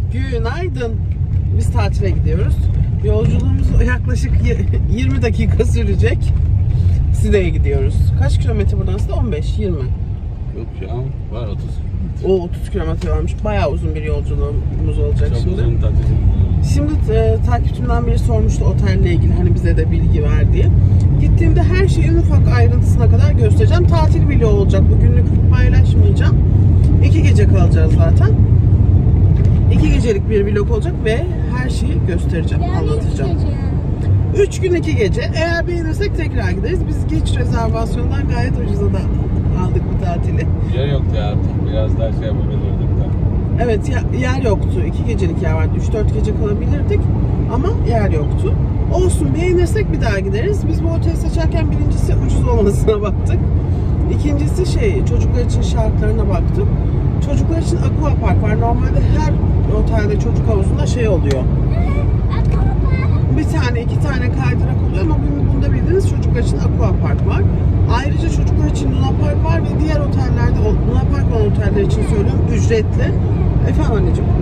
Günaydın. Biz tatile gidiyoruz. Yolculuğumuz yaklaşık 20 dakika sürecek. Side'ye gidiyoruz. Kaç kilometre buradan Side? 15, 20. Yok ya, var 30. O 30 kilometre varmış. Bayağı uzun bir yolculuğumuz olacak Çok şimdi. uzun tatil. Şimdi takipçimden biri sormuştu otelle ilgili, hani bize de bilgi ver diye. Gittiğimde her şeyin ufak ayrıntısına kadar göstereceğim. Tatil vlogu olacak. Bugünlük paylaşmayacağım. 2 gece kalacağız zaten. 2 gecelik bir vlog olacak ve her şeyi göstereceğim, anlatacağım. 3 gün 2 gece. Eğer beğenirsek tekrar gideriz. Biz geç rezervasyondan gayet ucuza da aldık bu tatili. Yer yoktu ya, biraz daha şey yapabilirdik de. Evet, yer yoktu. 2 gecelik yer vardı. 3-4 gece kalabilirdik ama yer yoktu. Olsun, beğenirsek bir daha gideriz. Biz bu oteli seçerken birincisi ucuz olmasına baktık. İkincisi çocuklar için şartlarına baktık. Çocuklar için aqua park var. Normalde her otelde çocuk havuzunda oluyor. Bir tane, 2 tane kaydırak oluyor ama bunda bildiğiniz çocuklar için aqua park var. Ayrıca çocuklar için Luna Park var ve diğer otellerde, Luna Park olan oteller için söylüyorum, ücretli. Efendim anneciğim?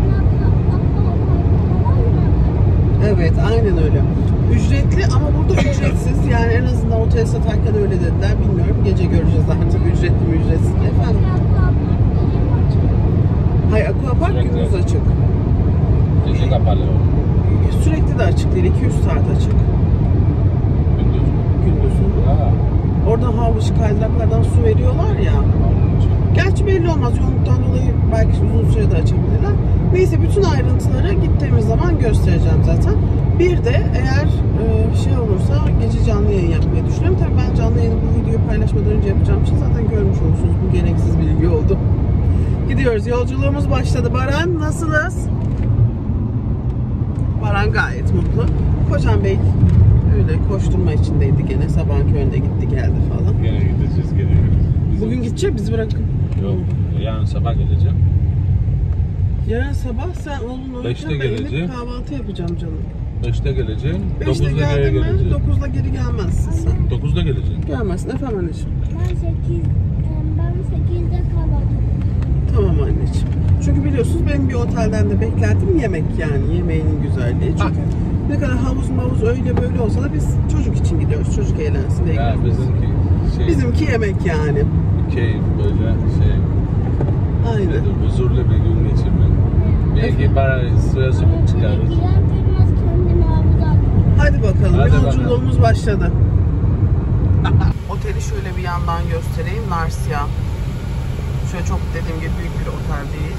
Evet, aynen öyle. Ücretli ama burada ücretsiz. Yani en azından otel satarken öyle dediler. Bilmiyorum, gece göreceğiz artık ücretli mi ücretsiz mi efendim. Hayır, aqua park gündüz açık. Gece kapalı. Sürekli de açık değil, 200 saat açık. Gündüz. Gündüz. Ha. Oradan havlu kaydıraklardan su veriyorlar ya. Gerçi belli olmaz, yoğunluktan dolayı belki uzun sürede açabilirler. Neyse, bütün ayrıntıları gittiğimiz zaman göstereceğim zaten. Bir de eğer olursa gece canlı yayın yapmayı düşünüyorum. Tabii ben canlı yayını bu videoyu paylaşmadan önce yapacağım için zaten görmüş olursunuz. Bu gereksiz bilgi oldu. Gidiyoruz, yolculuğumuz başladı. Baran, nasılız? Baran gayet mutlu. Kocan Bey öyle koşturma içindeydi gene. Sabahın köründe gitti geldi falan. Gene gideceğiz, gene gideceğiz. Bugün gidecek, bizi bırakın. Yok, yarın sabah geleceğim. Yarın sabah sen oğlun 5'te uyurken ben geleceğim. inip kahvaltı yapacağım canım. 5'te geleceğim. 5'te 9'da geri geldin mi? geleceğim. 9'da geri gelmezsin sen. 9'da geleceğim. Gelmezsin efendim anneciğim. Ben 8'de kahvaltı. Tamam anneciğim. Çünkü biliyorsunuz benim bir otelden de beklentim yemek, yani yemeğinin güzelliği. Çünkü ne kadar havuz öyle böyle olsa da biz çocuk için gidiyoruz. Çocuk eğlensin diye Ya gidiyoruz. Bizimki yemek yani. Keyif böyle Aynen. huzurlu bir gün geçirmek. Belki para suya sürüp çıkarız. Hadi bakalım, Hadi yolculuğumuz başladı. Oteli şöyle bir yandan göstereyim. Narsia. Şöyle çok dediğim gibi büyük bir otel değil.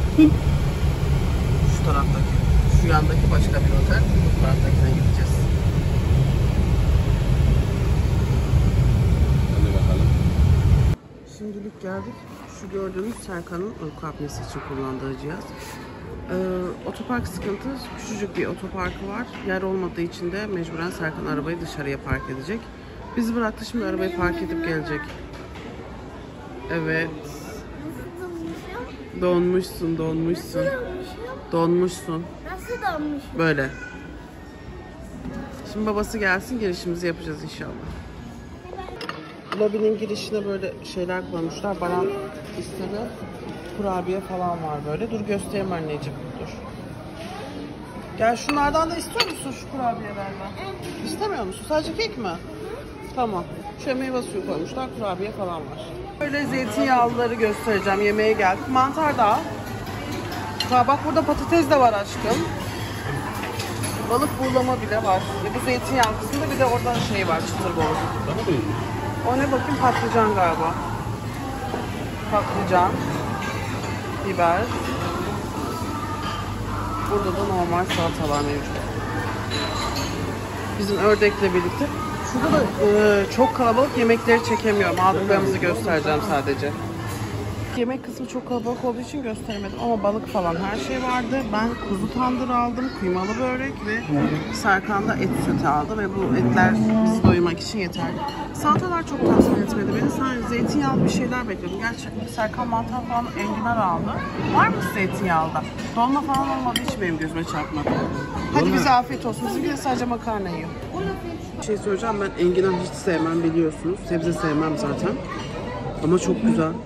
Şu taraftaki, şu yandaki başka bir otel. Bu taraftakine gideceğiz. Hadi bakalım. Şimdilik geldik. Şu gördüğünüz Serkan'ın uyku apnesi için kullandığı cihaz. Otopark sıkıntı. Küçücük bir otoparkı var. Yer olmadığı için de mecburen Serkan arabayı dışarıya park edecek. Bizi bıraktı, şimdi arabayı park edip gelecek. Evet. Donmuşsun. Donmuşsun. Nasıl donmuş? Böyle. Şimdi babası gelsin, girişimizi yapacağız inşallah. Lobinin girişine böyle şeyler koymuşlar. Baran istedi. Kurabiye falan var böyle. Dur göstereyim anneciğim. Dur. Gel, şunlardan da istiyor musun, şu kurabiyelerden? İstemiyor musun? Sadece kek mi? Tamam. Şöyle meyve suyu koymuşlar. Kurabiye falan var. Böyle zeytinyağlıları göstereceğim. Yemeğe geldik. Mantar da al. Bak burada patates de var aşkım. Balık buğulama bile var. Bu zeytinyağı kısmında bir de orada var, çıtır balık. O ne bakayım, patlıcan galiba. Patlıcan, biber. Burada da normal salatalar mevcut. Bizim ördekle birlikte. Şurada da çok kalabalık, yemekleri çekemiyorum. Aldıklarımızı göstereceğim sadece. Yemek kısmı çok kalabalık olduğu için gösteremedim ama balık falan her şey vardı. Ben kuzu tandır aldım, kıymalı börek ve Serkan da et seti aldı ve bu etler bizi doyurmak için yeterli. Salatalar çok tatmin etmedi beni. Sadece zeytinyağlı bir şeyler bekliyordum. Gerçi Serkan mantar falan, enginar aldı. Var mı zeytinyağlıda? Dolma falan olmadığı için benim gözüme çarpmadı. Hadi bize afiyet olsun. Bizimki de sadece makarna yiyor. Bir şey söyleyeceğim, ben enginar hiç sevmem biliyorsunuz. Sebze sevmem zaten. Ama çok güzel.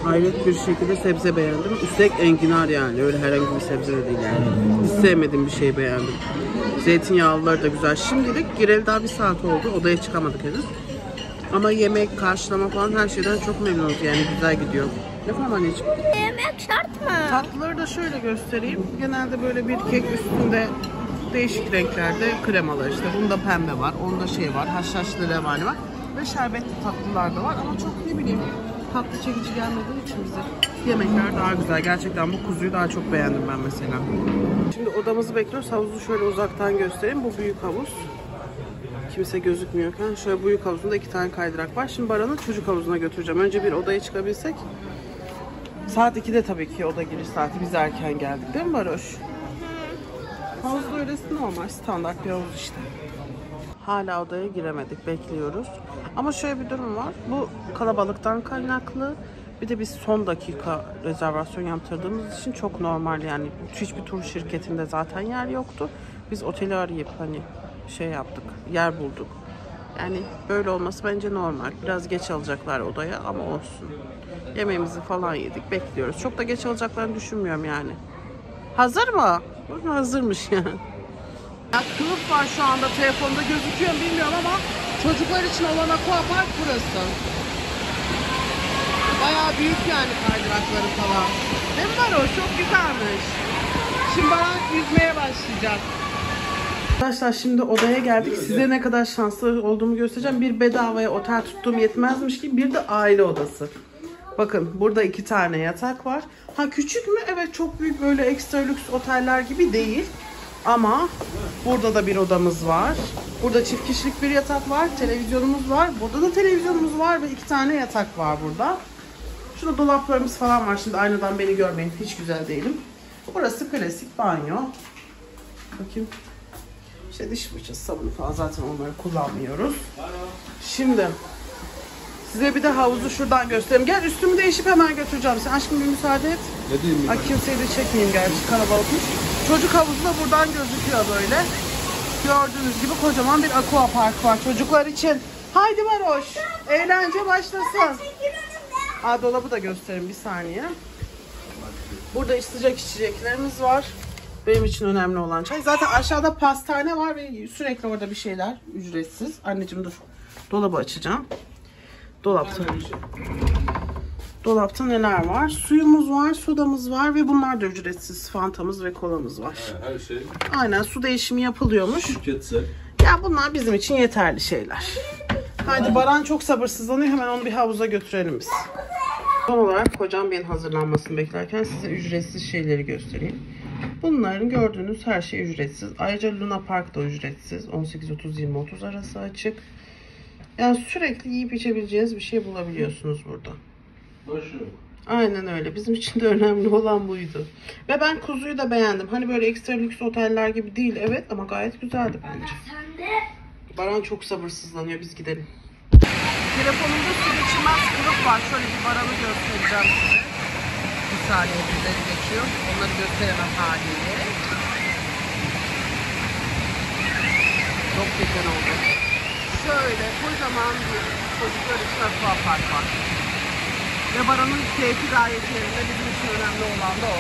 Hayret bir şekilde sebze beğendim. Üstelik enginar yani. Öyle herhangi bir sebze de değil yani. Hiç sevmediğim bir şey beğendim. Zeytinyağlıları da güzel. Şimdilik gireli daha 1 saat oldu. Odaya çıkamadık henüz. Ama yemek, karşılama falan her şeyden çok memnunuz. Yani güzel gidiyor. Yapalım anneciğim. Yemek şart mı? Tatlıları da şöyle göstereyim. Genelde böyle bir kek üstünde değişik renklerde kremalar işte. Bunda pembe var, onda şey var, haşhaşlı revani var. Ve şerbetli tatlılar da var ama çok ne bileyim tatlı çekici gelmediği için bize yemekler daha güzel. Gerçekten bu kuzuyu daha çok beğendim ben mesela. Şimdi odamızı bekliyoruz. Havuzu şöyle uzaktan göstereyim. Bu büyük havuz. Kimse gözükmüyorken şöyle büyük havuzunda 2 tane kaydırak var. Şimdi Baran'ı çocuk havuzuna götüreceğim. Önce bir odaya çıkabilsek. Saat 2'de tabii ki oda giriş saati. Biz erken geldik değil mi Baroş? Havuzda öylesi normal standart bir havuz işte. Hala odaya giremedik, bekliyoruz. Ama şöyle bir durum var. Bu kalabalıktan kaynaklı. Bir de biz son dakika rezervasyon yaptırdığımız için çok normal yani. Hiçbir tur şirketinde zaten yer yoktu. Biz oteli arayıp hani şey yaptık, yer bulduk. Yani böyle olması bence normal. Biraz geç alacaklar odaya ama olsun. Yemeğimizi falan yedik, bekliyoruz. Çok da geç alacaklarını düşünmüyorum yani. Hazır mı? Bakın hazırmış yani. Ya kılıf var şu anda telefonda gözüküyor mu bilmiyorum ama çocuklar için olan aquapark burası. Bayağı büyük yani kaydırakları falan. Değil mi Baro? Çok güzelmiş. Şimdi bana yüzmeye başlayacak. Arkadaşlar şimdi odaya geldik. Size ne kadar şanslı olduğumu göstereceğim. Bir bedavaya otel tuttuğum yetmezmiş gibi bir de aile odası. Bakın burada 2 tane yatak var. Ha küçük mü? Evet çok büyük böyle ekstra lüks oteller gibi değil. Ama burada da bir odamız var. Burada çift kişilik bir yatak var. Televizyonumuz var. Burada da televizyonumuz var ve 2 tane yatak var burada. Şurada dolaplarımız falan var. Şimdi aynadan beni görmeyin. Hiç güzel değilim. Burası klasik banyo. Bakayım. İşte diş fırçası, sabunu falan zaten onları kullanmıyoruz. Şimdi size bir de havuzu şuradan göstereyim. Gel üstümü değişip hemen götüreceğim. Sen aşkım bir müsaade et. Ne diyeyim Ay kimseyi de çekmeyeyim gerçi kalabalıkmış. Çocuk havuzu da buradan gözüküyor böyle. Gördüğünüz gibi kocaman bir aquapark var çocuklar için. Haydi Varoş. Eğlence başlasın. Aa, dolabı da göstereyim bir saniye. Burada sıcak içeceklerimiz var. Benim için önemli olan çay. Zaten aşağıda pastane var ve sürekli orada bir şeyler ücretsiz. Anneciğim dur. Dolabı açacağım. Dolapta neler var? Suyumuz var, sodamız var ve bunlar da ücretsiz. Fantamız ve kolamız var. Her şey. Aynen su değişimi yapılıyormuş. Şirketsel. Ya bunlar bizim için yeterli şeyler. Haydi Baran çok sabırsızlanıyor. Hemen onu bir havuza götürelim biz. Son olarak kocam benim hazırlanmasını beklerken size ücretsiz şeyleri göstereyim. Bunların gördüğünüz her şey ücretsiz. Ayrıca Luna Park da ücretsiz. 18.30-20.30 arası açık. Yani sürekli yiyip içebileceğiniz bir şey bulabiliyorsunuz burada. Boşu. Aynen öyle. Bizim için de önemli olan buydu. Ve ben kuzuyu da beğendim. Hani böyle ekstra lüks oteller gibi değil evet ama gayet güzeldi bence. Baran çok sabırsızlanıyor. Biz gidelim. Telefonumda su geçirmez kılıf var. Şöyle bir Baran'ı göstereceğim size. Bir saniye bizleri geçiyor. Onları gösteremem haliyle. Çok güzel oldu. Şöyle kocaman bir çocuklar için aquapark var. Ve Baran'ın keyfi gayet yerinde. Bizim için önemli olan da o.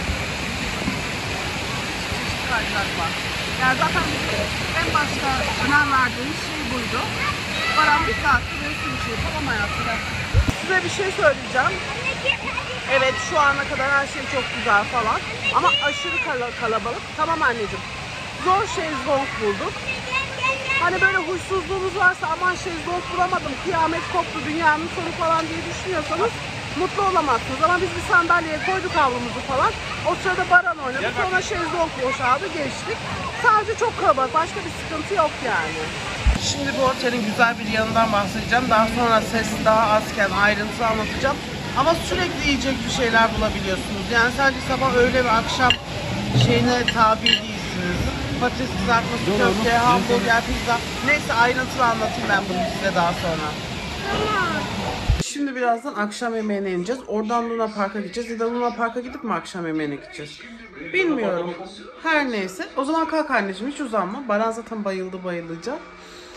Çeşitli kaydırak var. Yani zaten en başta önem verdiğimiz şey buydu. Baran bir saattir resim bir şey yapalım hayatında. Size bir şey söyleyeceğim. Evet şu ana kadar her şey çok güzel falan. Ama aşırı kalabalık. Tamam anneciğim. Zor şezlong bulduk. Hani böyle huysuzluğunuz varsa aman şezlong bulamadım, kıyamet koptu, dünyanın sonu falan diye düşünüyorsanız mutlu olamazsınız. Ama biz bir sandalyeye koyduk havlumuzu falan. O sırada Baran oynadı. Sonra şezlong boşaldı, geçtik. Sadece çok kalabalık. Başka bir sıkıntı yok yani. Şimdi bu otelin güzel bir yanından bahsedeceğim. Daha sonra ses daha azken ayrıntılı anlatacağım. Ama sürekli yiyecek bir şeyler bulabiliyorsunuz. Yani sadece sabah, öğle ve akşam şeyine tabi değilsiniz. Patates kızartması, köfte, hamburger, pizza. Neyse ayrıntılı anlatayım ben bunu size daha sonra. Şimdi birazdan akşam yemeğine ineceğiz. Oradan Luna Park'a gideceğiz. Ya da Luna Park'a gidip mi akşam yemeğine gideceğiz? Bilmiyorum. Her neyse. O zaman kalk anneciğim hiç uzanma. Baran zaten bayılacak.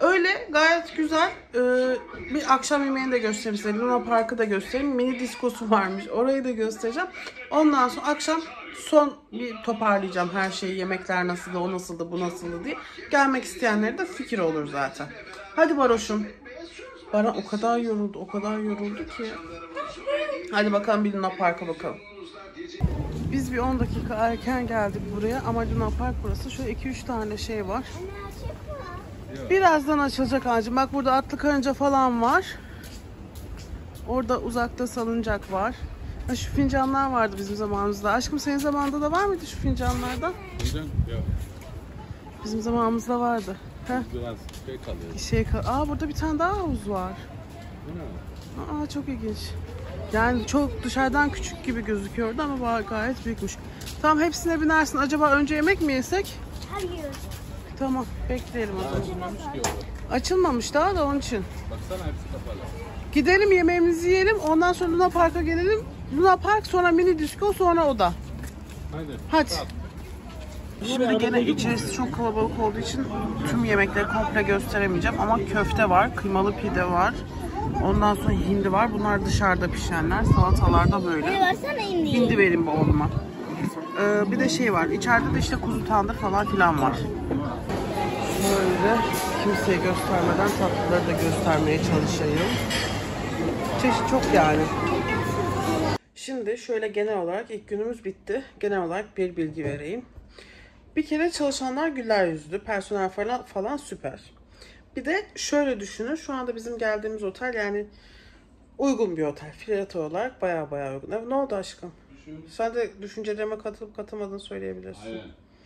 Öyle gayet güzel. Bir akşam yemeğini de göstereyim size. Luna Park'ı da göstereyim. Mini diskosu varmış. Orayı da göstereceğim. Ondan sonra akşam son bir toparlayacağım her şeyi. Yemekler nasıldı, o nasıldı, bu nasıldı diye. Gelmek isteyenlere de fikir olur zaten. Hadi Baroş'um. Baran o kadar yoruldu ki. Hadi bakalım bir Luna Park'a bakalım. Biz bir 10 dakika erken geldik buraya ama Luna Park burası. Şöyle 2-3 tane şey var. Birazdan açılacak ağacım. Bak burada atlı karınca falan var. Orada uzakta salıncak var. Ha, şu fincanlar vardı bizim zamanımızda. Aşkım senin zamanında da var mıydı şu fincanlardan? Fincan yok. Bizim zamanımızda vardı. Heh. Biraz kalıyor. Burada bir tane daha havuz var. Bu ne? Çok ilginç. Yani çok dışarıdan küçük gibi gözüküyordu ama gayet büyükmüş. Tamam hepsine binersin. Acaba önce yemek mi yesek? Hayır. Tamam bekleyelim o zaman. Açılmamış ki o. Açılmamış daha da onun için. Baksana hepsi kapalı. Gidelim yemeğimizi yiyelim. Ondan sonra Luna Park'a gelelim. Luna Park sonra mini disco sonra oda. Hadi. Şimdi gene içerisi çok kalabalık olduğu için tüm yemekleri komple gösteremeyeceğim. Ama köfte var, kıymalı pide var. Ondan sonra hindi var. Bunlar dışarıda pişenler. Salatalar da böyle. Versene hindi. Hindi verin bu oğluma. Bir de şey var. İçeride de işte kuzu tandır falan filan var. Böyle kimseye göstermeden tatlıları da göstermeye çalışayım. Çeşit çok yani. Şimdi şöyle genel olarak ilk günümüz bitti. Genel olarak bir bilgi vereyim. Bir kere çalışanlar güler yüzlü, personel falan süper. Bir de şöyle düşünün, şu anda bizim geldiğimiz otel yani uygun bir otel. Fiyat olarak bayağı uygun. Ne oldu aşkım? Sen de düşüncelerime katılıp katılmadığını söyleyebilirsin. Aynen.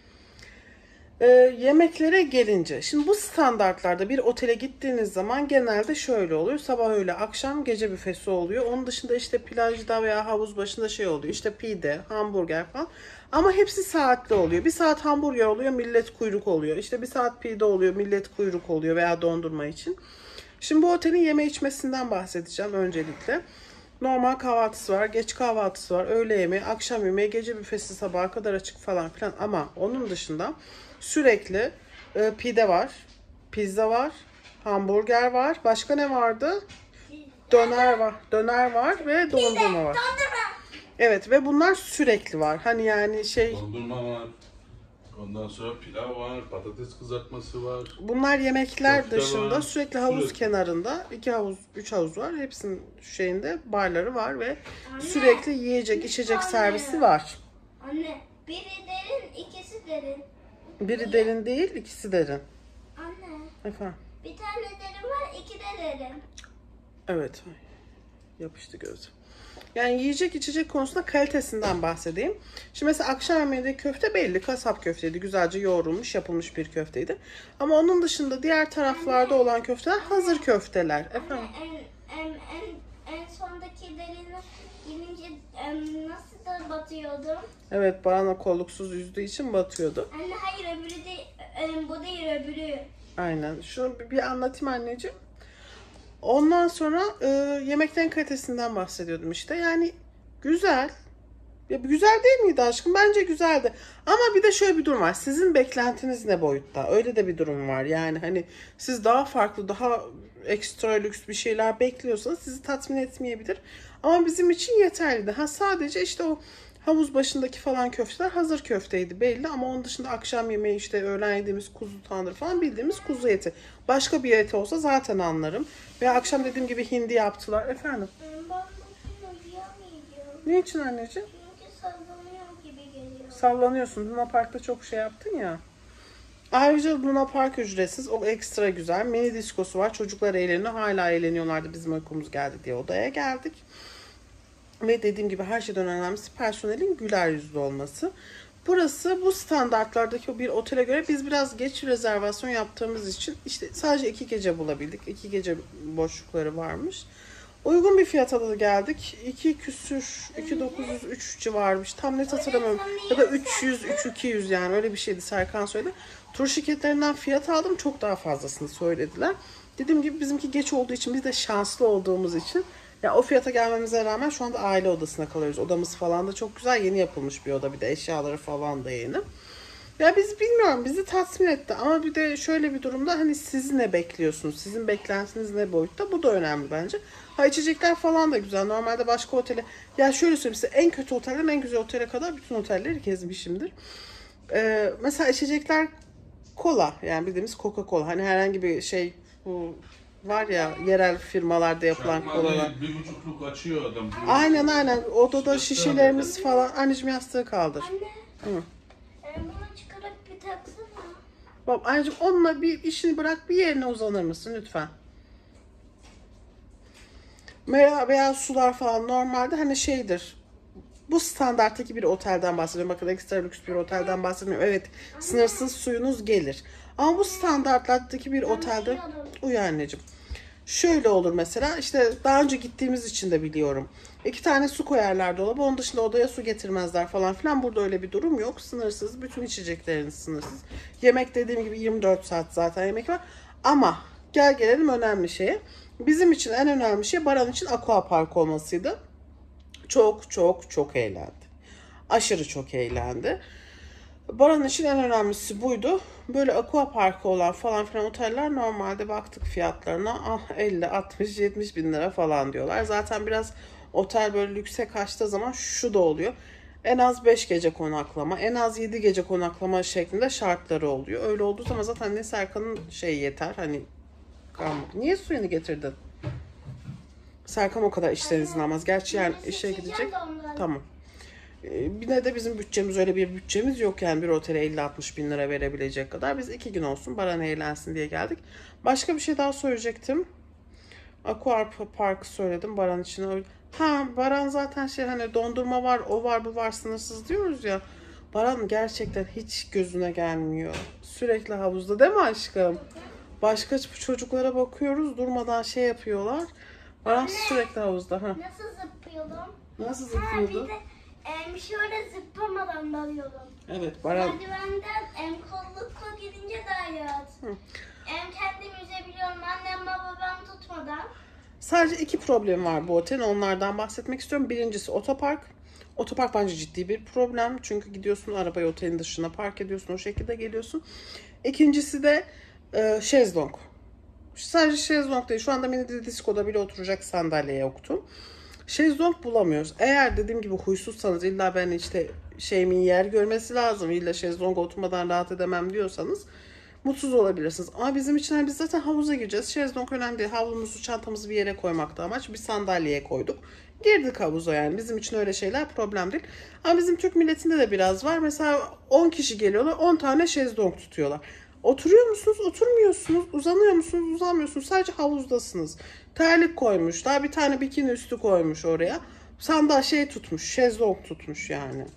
Yemeklere gelince, şimdi bu standartlarda bir otele gittiğiniz zaman genelde şöyle oluyor. Sabah öğle akşam gece büfesi oluyor. Onun dışında işte plajda veya havuz başında şey oluyor. İşte pide, hamburger falan. Ama hepsi saatli oluyor. Bir saat hamburger oluyor, millet kuyruk oluyor. İşte bir saat pide oluyor, millet kuyruk oluyor veya dondurma için. Şimdi bu otelin yeme içmesinden bahsedeceğim öncelikle. Normal kahvaltısı var, geç kahvaltısı var, öğle yemeği, akşam yemeği, gece büfesi sabaha kadar açık falan filan. Ama onun dışında sürekli pide var, pizza var, hamburger var. Başka ne vardı? Döner var. Döner var ve dondurma var. Evet ve bunlar sürekli var. Hani yani Dondurma var. Ondan sonra pilav var, patates kızartması var. Bunlar yemekler Köfte dışında var. sürekli havuz Sürekli. kenarında 3 havuz var. Hepsinin şeyinde barları var ve sürekli yiyecek, içecek servisi var. Anne, biri derin, ikisi derin. Biri derin değil, ikisi derin. Anne, Efendim? bir tane derin var, iki de derin. Evet. Yapıştı gözüm. Yani yiyecek içecek konusunda kalitesinden bahsedeyim. Şimdi mesela akşam yemeğinde köfte belli. Kasap köfteydi. Güzelce yoğrulmuş, yapılmış bir köfteydi. Ama onun dışında diğer taraflarda olan köfteler hazır köfteler. Efendim? En sondaki derine girince nasıl da batıyordum? Evet, Baran'a kolluksuz yüzdüğü için batıyordu. Anne hayır öbürü de bu değil öbürü. Aynen. Şunu bir anlatayım anneciğim. Ondan sonra yemeklerin kalitesinden bahsediyordum işte. Yani güzel. Ya güzel değil miydi aşkım? Bence güzeldi. Ama bir de şöyle bir durum var. Sizin beklentiniz ne boyutta? Öyle de bir durum var. Yani hani siz daha farklı, daha ekstra lüks bir şeyler bekliyorsanız sizi tatmin etmeyebilir. Ama bizim için yeterliydi. Sadece işte o havuz başındaki falan köfteler hazır köfteydi belli. Ama onun dışında akşam yemeği işte öğlen yediğimiz kuzu tandır falan bildiğimiz kuzu eti. Başka bir eti olsa zaten anlarım. Ve akşam dediğim gibi hindi yaptılar. Efendim? Ben bunu yiyemayacağım. Ne için anneciğim? Çünkü sallanıyor gibi geliyor. Sallanıyorsun. Luna Park'ta çok şey yaptın ya. Ayrıca Luna Park ücretsiz. O ekstra güzel. Mini diskosu var. Çocuklar eğleniyor. Hala eğleniyorlardı. Bizim uykumuz geldi diye odaya geldik. Ve dediğim gibi her şeyden önemlisi personelin güler yüzlü olması. Burası bu standartlardaki bir otele göre biz biraz geç rezervasyon yaptığımız için işte sadece 2 gece bulabildik. 2 gece boşlukları varmış. Uygun bir fiyata da geldik. 2.903 civarmış. Tam net hatırlamıyorum. Ya da 300-200 yani öyle bir şeydi, Serkan söyledi. Tur şirketlerinden fiyat aldım. Çok daha fazlasını söylediler. Dediğim gibi bizimki geç olduğu için, biz de şanslı olduğumuz için ya o fiyata gelmemize rağmen şu anda aile odasına kalıyoruz. Odamız falan da çok güzel. Yeni yapılmış bir oda. Bir de eşyaları falan da yeni. Ya biz bilmiyorum, bizi tatmin etti ama bir de şöyle bir durumda hani siz ne bekliyorsunuz? Sizin beklentiniz ne boyutta? Bu da önemli bence. Ha, içecekler falan da güzel. Normalde başka otele, ya şöyle söyleyeyim size, en kötü otelden en güzel otele kadar bütün otelleri gezmişimdir. Mesela içecekler kola, yani bildiğimiz Coca-Cola. Hani herhangi bir şey, bu var ya yerel firmalarda yapılan kolalar. 1,5'luk açıyor adam. Aynen odada şişelerimiz falan. Anneciğim yastığı kaldır. Anne. Hı. Bunu çıkarıp bir taksana. Bak anneciğim, onunla bir işini bırak, bir yerine uzanır mısın lütfen? Veya sular falan normalde hani şeydir. Bu standarttaki bir otelden bahsediyorum. Bakın ekstra lüks bir otelden bahsetmiyorum. Evet, sınırsız suyunuz gelir. Ama bu standartlardaki bir otelde uyu anneciğim. Şöyle olur mesela, işte daha önce gittiğimiz için de biliyorum. 2 tane su koyarlar dolaba. Onun dışında odaya su getirmezler falan filan. Burada öyle bir durum yok. Sınırsız. Bütün içecekleriniz sınırsız. Yemek dediğim gibi 24 saat zaten yemek var. Ama gel gelelim önemli şeye. Bizim için en önemli şey Baran için aquapark olmasıydı. Çok eğlendi. Aşırı çok eğlendi. Baran için en önemlisi buydu. Böyle aquaparkı olan falan filan oteller normalde baktık fiyatlarına 50, 60, 70 bin lira falan diyorlar. Zaten biraz otel böyle lükse kaçtığı zaman şu da oluyor. En az 5 gece konaklama, en az 7 gece konaklama şeklinde şartları oluyor. Öyle olduğu zaman zaten ne Serkan'ın şeyi yeter. Hani niye suyunu getirdin? Serkan o kadar işten izin almaz. Gerçi yani işe gidecek. Tamam. Bir de bizim bütçemiz, öyle bir bütçemiz yok yani bir otele 50-60 bin lira verebilecek kadar. Biz 2 gün olsun Baran eğlensin diye geldik. Başka bir şey daha söyleyecektim. Aquapark söyledim Baran için. Baran zaten şey, hani dondurma var, o var, bu var, sınırsız diyoruz ya. Baran gerçekten hiç gözüne gelmiyor. Sürekli havuzda, değil mi aşkım? Başka çocuklara bakıyoruz, durmadan şey yapıyorlar. Baran sürekli havuzda. Nasıl zıplıyordum? Nasıl zıplıyordu? Bir de şöyle zıplamadan dalıyordum. Evet, Baran. Merdivenden kollukla gidince daha rahat. Kendim yüzebiliyorum. Annem babam tutmadan. Sadece 2 problem var bu otelin. Onlardan bahsetmek istiyorum. Birincisi otopark. Otopark bence ciddi bir problem. Çünkü gidiyorsun arabayı otelin dışına park ediyorsun. O şekilde geliyorsun. İkincisi de şezlong. Sadece şezlong değil. Şu anda mini diskoda bile oturacak sandalye yoktu. Şezlong bulamıyoruz. Eğer dediğim gibi huysuzsanız, illa ben işte şeyimin yer görmesi lazım, illa şezlonga oturmadan rahat edemem diyorsanız mutsuz olabilirsiniz. Ama bizim için hani biz zaten havuza gireceğiz. Şezlong önemli değil. Havlumuzu, çantamızı bir yere koymakta amaç. Bir sandalyeye koyduk. Girdik havuza yani. Bizim için öyle şeyler problem değil. Ama bizim Türk milletinde de biraz var. Mesela 10 kişi geliyorlar. 10 tane şezlong tutuyorlar. Oturuyor musunuz? Oturmuyorsunuz. Uzanıyor musunuz? Uzanmıyorsunuz. Sadece havuzdasınız. Terlik koymuş. Daha bir tane bikini üstü koymuş oraya. Sandal şey tutmuş. Şezlong tutmuş yani.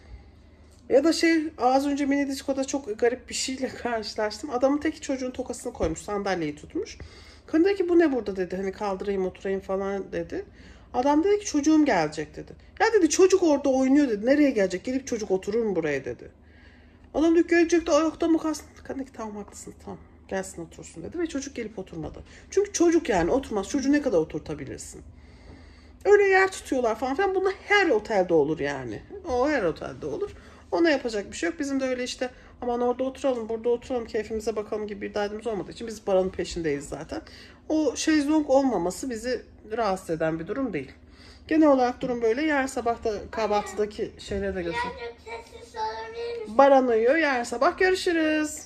Ya da az önce mini diskoda çok garip bir şeyle karşılaştım. Adamın tek çocuğun tokasını koymuş. Sandalyeyi tutmuş. Kadın dedi ki bu ne burada dedi. Hani kaldırayım oturayım falan dedi. Adam dedi ki çocuğum gelecek dedi. Ya dedi çocuk orada oynuyor dedi. Nereye gelecek? Gelip çocuk oturur mu buraya dedi. Adam dedi gelecek de ayakta mı kalsın? Kadın dedi ki tamam haklısın tamam. Gelsin otursun dedi ve çocuk gelip oturmadı. Çünkü çocuk yani oturmaz. Çocuğu ne kadar oturtabilirsin? Öyle yer tutuyorlar falan filan. Bunlar her otelde olur yani. O her otelde olur. Ona yapacak bir şey yok. Bizim de öyle işte aman orada oturalım, burada oturalım, keyfimize bakalım gibi bir derdimiz olmadığı için biz paranın peşindeyiz zaten. O şezlong olmaması bizi rahatsız eden bir durum değil. Genel olarak durum böyle. Yarın sabah da kahvaltıdaki şeyleri de göster. Birazcık sessiz olabilir misin? Baran uyuyor. Yarın sabah görüşürüz.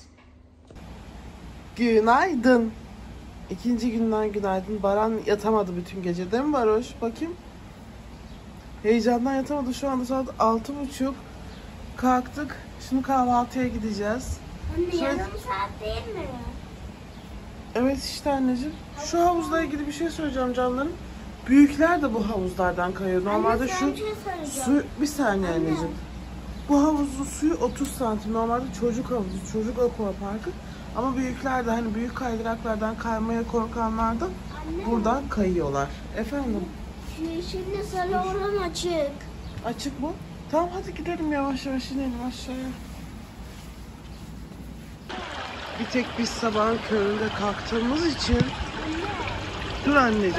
Günaydın. İkinci günden günaydın. Baran yatamadı bütün gece değil mi Baroş? Bakayım. Heyecandan yatamadı. Şu anda saat 6:30. Kalktık. Şimdi kahvaltıya gideceğiz. Anne yarım saat değil mi? Evet işte anneciğim. Şu havuzla ilgili bir şey söyleyeceğim canlarım. Büyükler de bu havuzlardan kayıyor. Normalde şu su... Bir saniye anneciğim. Bu havuzun suyu 30 santim. Normalde çocuk havuzu, çocuk aquaparkı. Ama büyükler de hani büyük kaydıraklardan kaymaya korkanlar da buradan kayıyorlar. Efendim? Şimdi sarı olan açık. Açık mı? Tamam hadi gidelim yavaş yavaş inelim aşağıya. Bir tek biz sabahın köründe kalktığımız için... Dur anneciğim.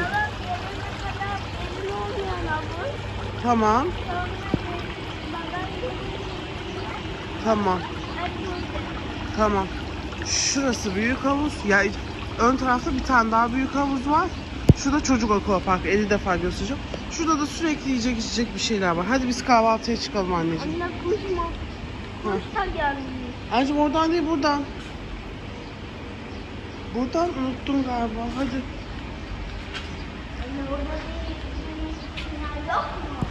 Tamam. Tamam. Tamam. Şurası büyük havuz. Ya ön tarafta bir tane daha büyük havuz var. Şurada çocuk aquapark. 50 defa göstereceğim. Şurada da sürekli yiyecek içecek bir şeyler var. Hadi biz kahvaltıya çıkalım anneciğim. Anne kuzma. Kuşta geldi. Anneciğim oradan değil buradan. Buradan unuttum galiba. Hadi. Anne orada değil. Yok mu?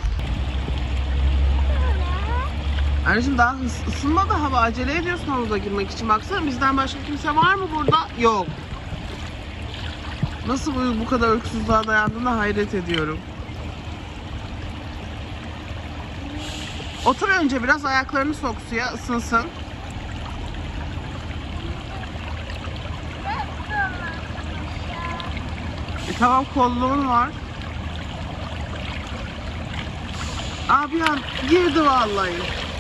Anneciğim daha ısınmadı hava. Acele ediyorsun havuza girmek için. Baksana bizden başka kimse var mı burada? Yok. Nasıl bu kadar uykusuzluğa dayandığına hayret ediyorum. Otur önce biraz ayaklarını sok suya ısınsın. Tamam kolluğun var. Abi an girdi vallahi.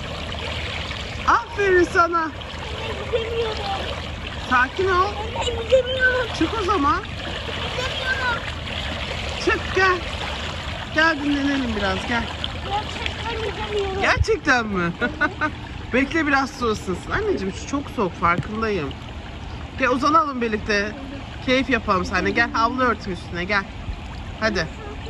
Aferin sana. Gidemiyorum. Sakin ol. Anne gidemiyorum. Çık o zaman. Gidemiyorum. Çık gel. Gel dinlenelim biraz gel. Gerçekten gidemiyorum. Gerçekten mi? Bekle biraz su ısınsın. Anneciğim şu çok soğuk farkındayım. Gel uzanalım birlikte. Keyif yapalım seninle. Gel havlu örtün üstüne gel. Hadi.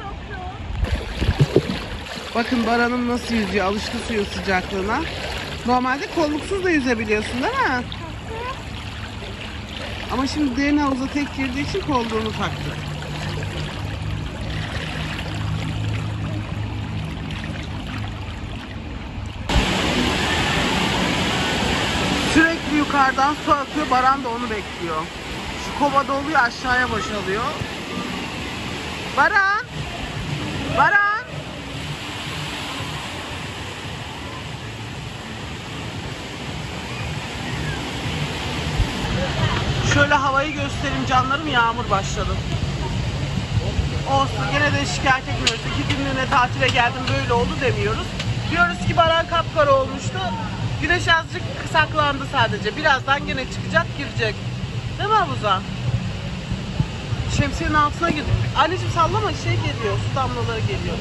Bakın Baran'ım nasıl yüzüyor. Alıştı suyun sıcaklığına. Normalde kolluksuz da yüzebiliyorsun değil mi? Ama şimdi derin havuza tek girdiği için kolluğunu taktı. Sürekli yukarıdan su akıyor. Baran da onu bekliyor. Şu kova doluyor aşağıya boşalıyor. Baran! Baran! Şöyle havayı göstereyim canlarım, yağmur başladı. Olsun gene de şikayet etmiyoruz. 2 günlüğüne tatile geldim böyle oldu demiyoruz. Diyoruz ki Baran kapkara olmuştu. Güneş azıcık saklandı sadece. Birazdan gene çıkacak girecek. Değil mi havuza? Şemsiyenin altına girdik. Anneciğim sallama şey geliyor. Su damlaları geliyor.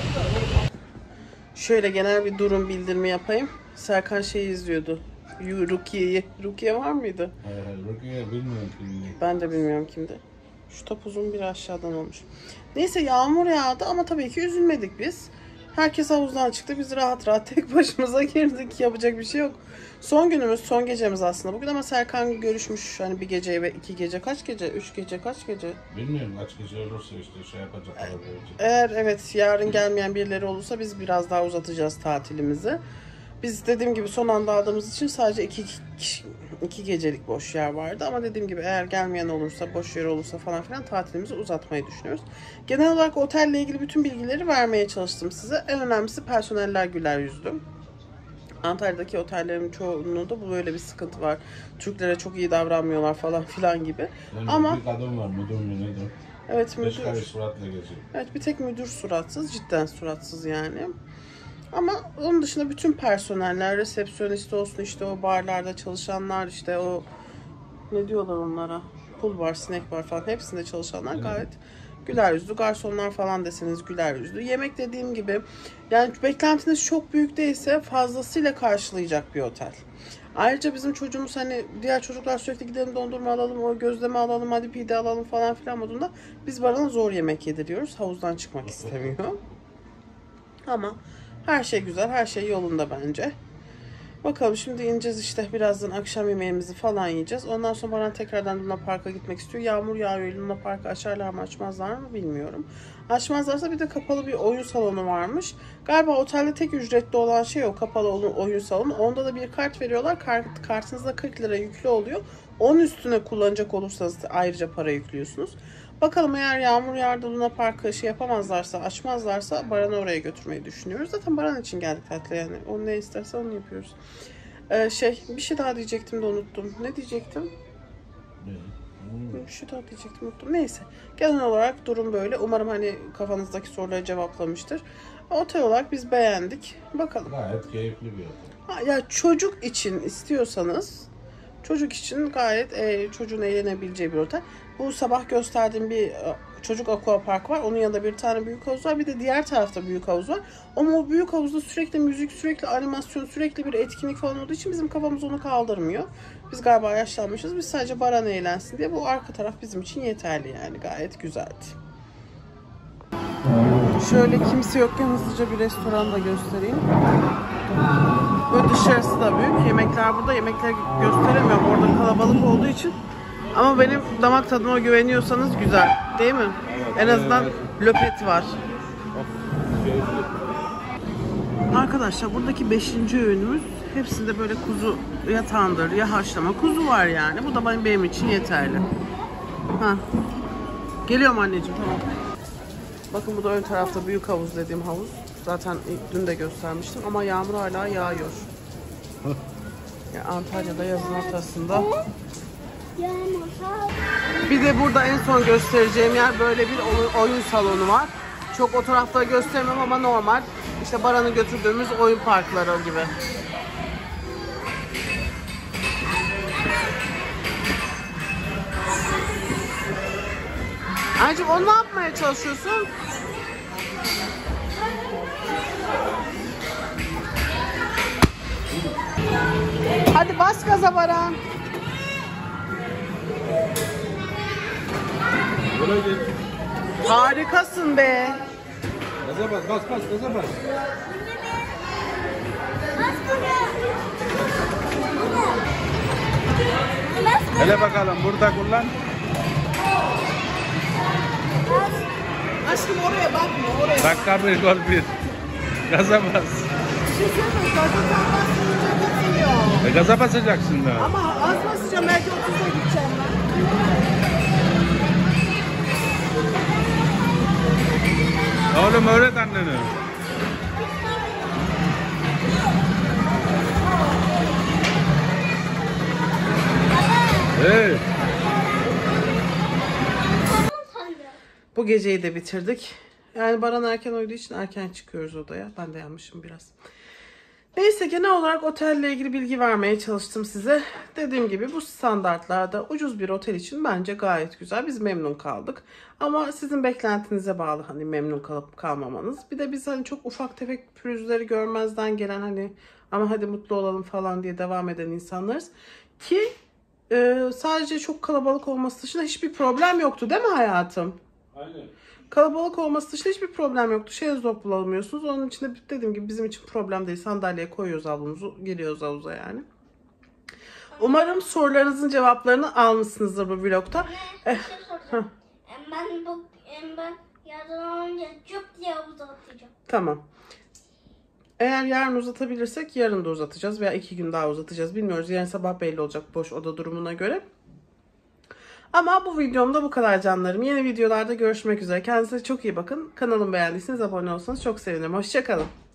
Şöyle genel bir durum bildirimi yapayım. Serkan şeyi izliyordu. Rukiye'yi. Rukiye var mıydı? Rukiye bilmiyorum kimdi. Ben de bilmiyorum kimdi. Şu topuzun biri aşağıdan olmuş. Neyse yağmur yağdı ama tabii ki üzülmedik biz. Herkes havuzdan çıktı. Biz rahat rahat tek başımıza girdik. Yapacak bir şey yok. Son günümüz, son gecemiz aslında bugün ama Serkan görüşmüş hani bir gece ve 2 gece, kaç gece, 3 gece, kaç gece? Bilmiyorum kaç gece olursa işte şey yapacaklar. Eğer evet yarın gelmeyen birileri olursa biz biraz daha uzatacağız tatilimizi. Biz dediğim gibi son anda aldığımız için sadece 2 gecelik boş yer vardı. Ama dediğim gibi eğer gelmeyen olursa, boş yer olursa falan filan tatilimizi uzatmayı düşünüyoruz. Genel olarak otelle ilgili bütün bilgileri vermeye çalıştım size. En önemlisi personeller güler yüzlü. Antalya'daki otellerin çoğunluğunda bu böyle bir sıkıntı var. Türklere çok iyi davranmıyorlar falan filan gibi. Yani ama bir kadın var müdür mü nedir? evet müdür. Beş karış suratla geziyor. Evet bir tek müdür suratsız, cidden suratsız yani. Ama onun dışında bütün personeller, resepsiyonist olsun, işte o barlarda çalışanlar, işte o ne diyorlar onlara, pool bar, snack bar falan hepsinde çalışanlar gayet güler yüzlü. Garsonlar falan deseniz güler yüzlü. Yemek dediğim gibi yani beklentiniz çok büyük değilse fazlasıyla karşılayacak bir otel. Ayrıca bizim çocuğumuz hani diğer çocuklar sürekli gidelim dondurma alalım, o gözleme alalım, hadi pide alalım falan filan modunda. Biz Baran'a zor yemek yediriyoruz. Havuzdan çıkmak istemiyor. Ama her şey güzel, her şey yolunda bence. Bakalım şimdi ineceğiz işte birazdan akşam yemeğimizi falan yiyeceğiz. Ondan sonra Baran tekrardan Luna Park'a gitmek istiyor. Yağmur yağıyor, Luna Park'ı açarlar mı açmazlar mı bilmiyorum. Açmazlarsa bir de kapalı bir oyun salonu varmış. Galiba otelde tek ücretli olan şey o kapalı oyun salonu. Onda da bir kart veriyorlar. Kartınızda 40 lira yüklü oluyor. Onun üstüne kullanacak olursanız ayrıca para yüklüyorsunuz. Bakalım eğer yağmur yağdı Luna Park'ı şey yapamazlarsa, açmazlarsa Baran'ı oraya götürmeyi düşünüyoruz. Zaten Baran için geldik tatile yani. O ne isterse onu yapıyoruz. Bir şey daha diyecektim de unuttum. Ne diyecektim? Bir şey daha diyecektim unuttum. Neyse. Genel olarak durum böyle. Umarım hani kafanızdaki soruları cevaplamıştır. Otel olarak biz beğendik. Bakalım. Gayet keyifli bir otel. Ya çocuk için istiyorsanız, çocuk için gayet çocuğun eğlenebileceği bir otel. Bu sabah gösterdiğim bir çocuk aquapark var. Onun yanında bir tane büyük havuz var. Bir de diğer tarafta büyük havuz var. Ama o büyük havuzda sürekli müzik, sürekli animasyon, sürekli bir etkinlik falan olduğu için bizim kafamız onu kaldırmıyor. Biz galiba yaşlanmışız. Biz sadece Baran eğlensin diye bu arka taraf bizim için yeterli yani. Gayet güzeldi. Şöyle kimse yokken hızlıca bir restoran da göstereyim. Böyle dışarısı da büyük. Yemekler burada. Yemekleri gösteremiyorum. Orada kalabalık olduğu için. Ama benim damak tadıma güveniyorsanız güzel. Değil mi? En azından löpet var. Arkadaşlar buradaki 5. öğünümüz hepsinde böyle kuzu ya tandır ya haşlama. Kuzu var yani. Bu da benim için yeterli. Ha. Geliyorum anneciğim, tamam. Bakın bu da ön tarafta büyük havuz dediğim havuz. Zaten dün de göstermiştim ama yağmur hala yağıyor. Yani Antalya'da yazın ortasında. Bir de burada en son göstereceğim yer böyle bir oyun salonu var. Çok o tarafta göstermem ama normal. İşte Baran'ı götürdüğümüz oyun parkları gibi. Anneciğim onu ne yapmaya çalışıyorsun? Hadi bas gaza Baran. Harikasın be. Gaza bas, gaza bas. Hele bakalım burada kullan. Aşkım oraya bakma, oraya. Dakika bir, gol bir. Gaza bas. Gaza basacaksın da. Ama az basacağım, belki 30'a gideceğim ben. Oğlum öğret anneni. Hey. Bu geceyi de bitirdik. Yani Baran erken uyuduğu için erken çıkıyoruz odaya. Ben de yanmışım biraz. Neyse, genel olarak otelle ilgili bilgi vermeye çalıştım size. Dediğim gibi bu standartlarda ucuz bir otel için bence gayet güzel. Biz memnun kaldık. Ama sizin beklentinize bağlı hani memnun kalıp kalmamanız. Bir de biz hani çok ufak tefek pürüzleri görmezden gelen hani ama hadi mutlu olalım falan diye devam eden insanlarız. Ki sadece çok kalabalık olması dışında hiçbir problem yoktu değil mi hayatım? Aynen. Kalabalık olması dışında hiçbir problem yoktu. Şezlong bulamıyorsunuz. Onun için de dediğim gibi bizim için problem değil. Sandalyeye koyuyoruz havlunuzu, geliyoruz havuza yani. Umarım sorularınızın cevaplarını almışsınızdır bu vlogta. Bir şey soracağım. Ben yarın önce cüp diye havuza atacağım. Tamam. Eğer yarın uzatabilirsek yarın da uzatacağız veya 2 gün daha uzatacağız. Bilmiyoruz. Yarın sabah belli olacak boş oda durumuna göre. Ama bu videomda bu kadar canlarım. Yeni videolarda görüşmek üzere. Kendinize çok iyi bakın. Kanalımı beğendiyseniz abone olsanız çok sevinirim. Hoşça kalın.